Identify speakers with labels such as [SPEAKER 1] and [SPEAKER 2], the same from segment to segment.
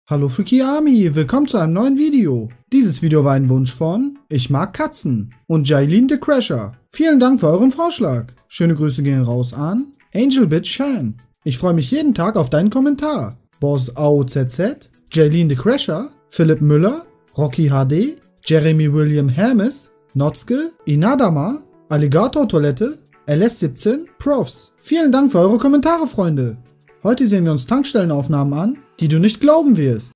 [SPEAKER 1] Hallo Freaky Army, willkommen zu einem neuen Video. Dieses Video war ein Wunsch von Ich mag Katzen und Jailin the Crasher. Vielen Dank für euren Vorschlag. Schöne Grüße gehen raus an Angel Bitch Shan. Ich freue mich jeden Tag auf deinen Kommentar. Boss AOZZ, Jailin the Crasher, Philipp Müller, Rocky HD, Jeremy William Hermes, Notzke, Inadama, Alligator Toilette, LS17, Profs. Vielen Dank für eure Kommentare, Freunde. Heute sehen wir uns Tankstellenaufnahmen an, die du nicht glauben wirst.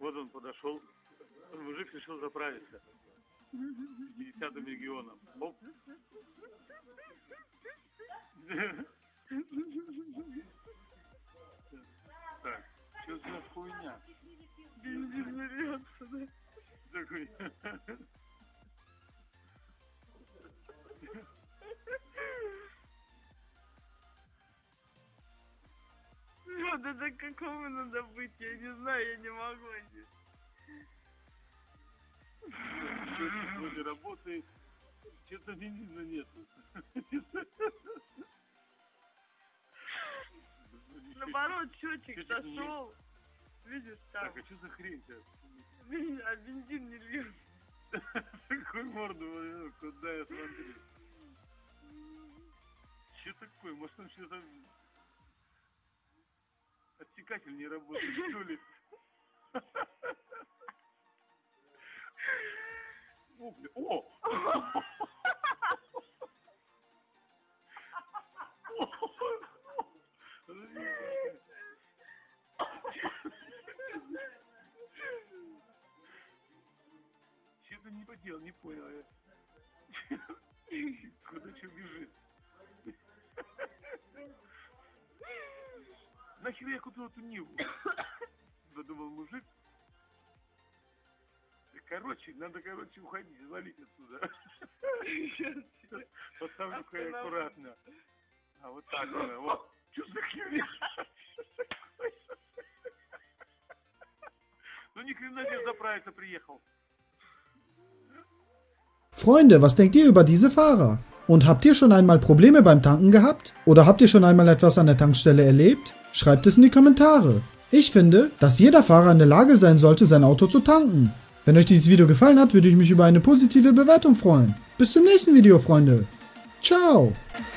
[SPEAKER 2] Вот он подошел. Мужик решил заправиться. 50-м регионом. Оп. Так, что за хуйня?
[SPEAKER 3] Бензин не льется, да?
[SPEAKER 2] За хуйня.
[SPEAKER 3] Вот это какому надо быть, я не знаю, я не могу.
[SPEAKER 2] Счетчик вроде работает. Что-то бензина нет.
[SPEAKER 3] Наоборот, счетчик сошел. Видишь, там.
[SPEAKER 2] Так, а что за хрень-то?
[SPEAKER 3] А бензин не льется.
[SPEAKER 2] Такой морду, куда я смотрю? Что такое? Может, он что-то... Отсекатель не работает, что ли? О, бля, о! Что-то не поделал, не понял я. Куда что бежит? Нахер я куда эту Ниву? Задумал мужик. Короче, надо, уходить, валить отсюда. Поставлю-ка я аккуратно. А вот так надо, вот. Что за херня? Ну ни хрена себе заправиться приехал.
[SPEAKER 1] Freunde, was denkt ihr über diese Fahrer? Und habt ihr schon einmal Probleme beim Tanken gehabt? Oder habt ihr schon einmal etwas an der Tankstelle erlebt? Schreibt es in die Kommentare. Ich finde, dass jeder Fahrer in der Lage sein sollte, sein Auto zu tanken. Wenn euch dieses Video gefallen hat, würde ich mich über eine positive Bewertung freuen. Bis zum nächsten Video, Freunde. Ciao!